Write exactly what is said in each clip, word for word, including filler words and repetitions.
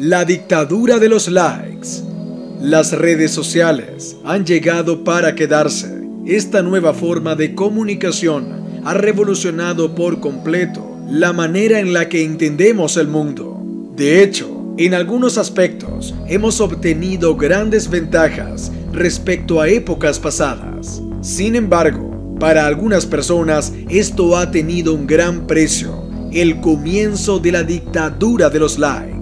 La dictadura de los likes. Las redes sociales han llegado para quedarse. Esta nueva forma de comunicación ha revolucionado por completo la manera en la que entendemos el mundo. De hecho, en algunos aspectos hemos obtenido grandes ventajas respecto a épocas pasadas. Sin embargo, para algunas personas esto ha tenido un gran precio: el comienzo de la dictadura de los likes.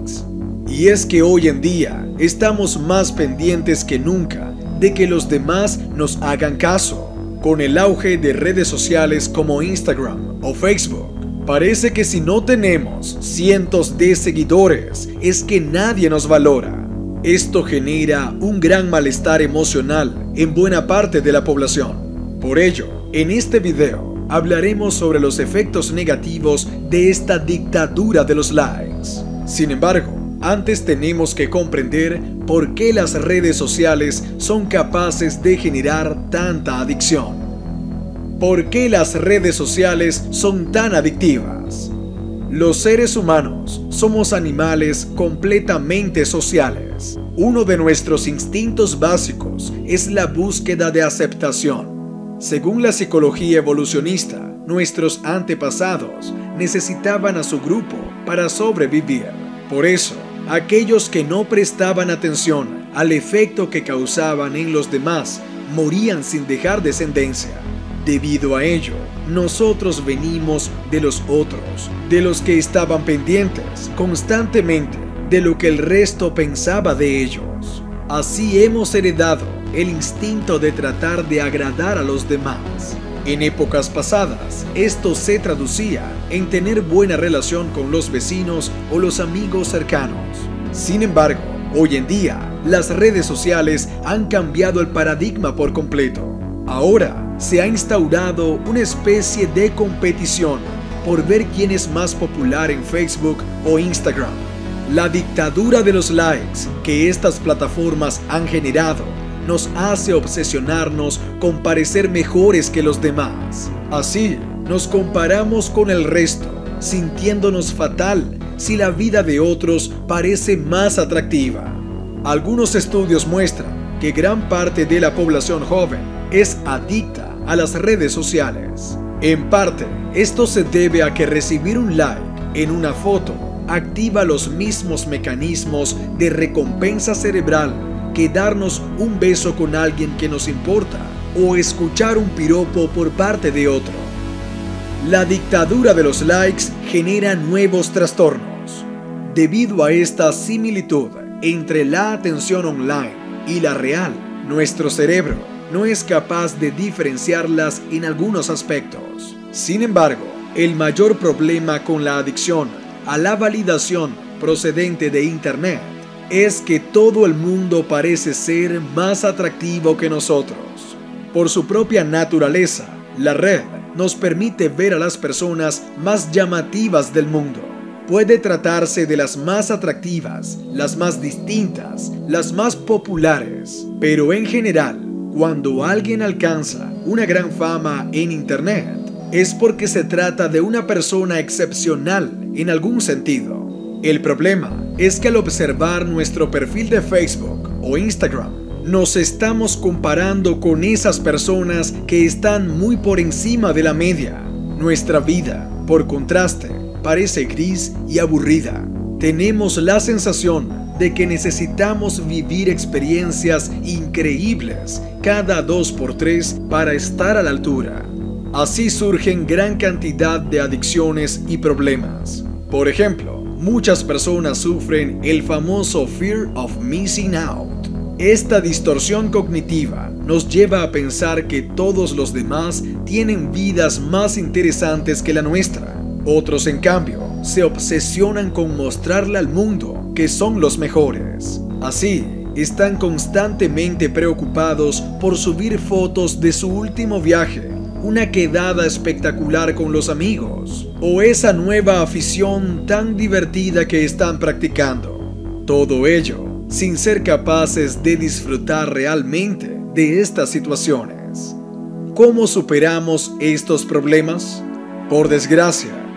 Y es que hoy en día estamos más pendientes que nunca de que los demás nos hagan caso. Con el auge de redes sociales como Instagram o Facebook, parece que si no tenemos cientos de seguidores es que nadie nos valora. Esto genera un gran malestar emocional en buena parte de la población. Por ello, en este video hablaremos sobre los efectos negativos de esta dictadura de los likes. Sin embargo, antes tenemos que comprender por qué las redes sociales son capaces de generar tanta adicción. ¿Por qué las redes sociales son tan adictivas? Los seres humanos somos animales completamente sociales. Uno de nuestros instintos básicos es la búsqueda de aceptación. Según la psicología evolucionista, nuestros antepasados necesitaban a su grupo para sobrevivir. Por eso, aquellos que no prestaban atención al efecto que causaban en los demás morían sin dejar descendencia. Debido a ello, nosotros venimos de los otros, de los que estaban pendientes constantemente de lo que el resto pensaba de ellos. Así hemos heredado el instinto de tratar de agradar a los demás. En épocas pasadas, esto se traducía en tener buena relación con los vecinos o los amigos cercanos. Sin embargo, hoy en día, las redes sociales han cambiado el paradigma por completo. Ahora se ha instaurado una especie de competición por ver quién es más popular en Facebook o Instagram. La dictadura de los likes que estas plataformas han generado nos hace obsesionarnos con parecer mejores que los demás. Así, nos comparamos con el resto, sintiéndonos fatal si la vida de otros parece más atractiva. Algunos estudios muestran que gran parte de la población joven es adicta a las redes sociales. En parte, esto se debe a que recibir un like en una foto activa los mismos mecanismos de recompensa cerebral que darnos un beso con alguien que nos importa o escuchar un piropo por parte de otro. La dictadura de los likes genera nuevos trastornos. Debido a esta similitud entre la atención online y la real, nuestro cerebro no es capaz de diferenciarlas en algunos aspectos. Sin embargo, el mayor problema con la adicción a la validación procedente de Internet es que todo el mundo parece ser más atractivo que nosotros. Por su propia naturaleza, la red nos permite ver a las personas más llamativas del mundo. Puede tratarse de las más atractivas, las más distintas, las más populares, pero en general, cuando alguien alcanza una gran fama en Internet, es porque se trata de una persona excepcional en algún sentido. El problema es que al observar nuestro perfil de Facebook o Instagram, nos estamos comparando con esas personas que están muy por encima de la media. Nuestra vida, por contraste, parece gris y aburrida. Tenemos la sensación de que necesitamos vivir experiencias increíbles cada dos por tres para estar a la altura. Así surgen gran cantidad de adicciones y problemas. Por ejemplo, muchas personas sufren el famoso Fear of Missing Out. Esta distorsión cognitiva nos lleva a pensar que todos los demás tienen vidas más interesantes que la nuestra. Otros, en cambio, se obsesionan con mostrarle al mundo que son los mejores. Así, están constantemente preocupados por subir fotos de su último viaje, una quedada espectacular con los amigos, o esa nueva afición tan divertida que están practicando. Todo ello sin ser capaces de disfrutar realmente de estas situaciones. ¿Cómo superamos estos problemas? Por desgracia,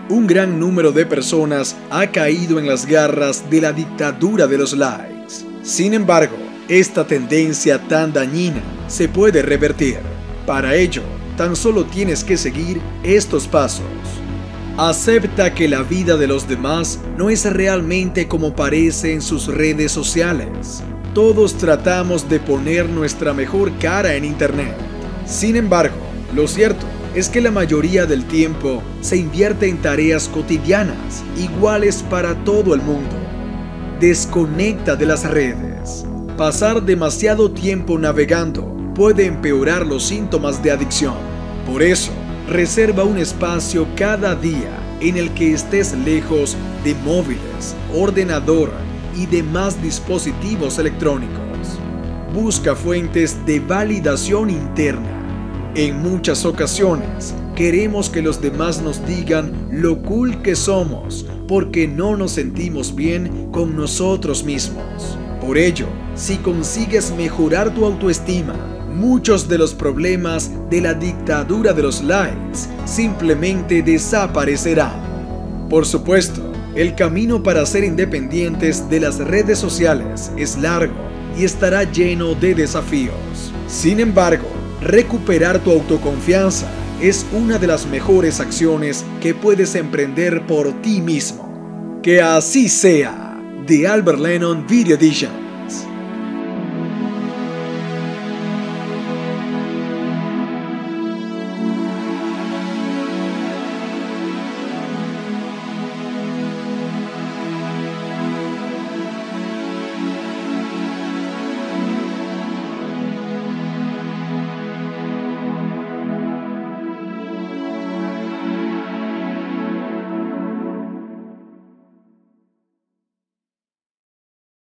Un gran número de personas ha caído en las garras de la dictadura de los likes. Sin embargo, esta tendencia tan dañina se puede revertir. Para ello, tan solo tienes que seguir estos pasos. Acepta que la vida de los demás no es realmente como parece en sus redes sociales. Todos tratamos de poner nuestra mejor cara en internet. Sin embargo, lo cierto es que la mayoría del tiempo se invierte en tareas cotidianas, iguales para todo el mundo. Desconecta de las redes. Pasar demasiado tiempo navegando puede empeorar los síntomas de adicción. Por eso, reserva un espacio cada día en el que estés lejos de móviles, ordenador y demás dispositivos electrónicos. Busca fuentes de validación interna. En muchas ocasiones, queremos que los demás nos digan lo cool que somos porque no nos sentimos bien con nosotros mismos. Por ello, si consigues mejorar tu autoestima, muchos de los problemas de la dictadura de los likes simplemente desaparecerán. Por supuesto, el camino para ser independientes de las redes sociales es largo y estará lleno de desafíos. Sin embargo, recuperar tu autoconfianza es una de las mejores acciones que puedes emprender por ti mismo. Que así sea. The Albert Lennon Video Edition.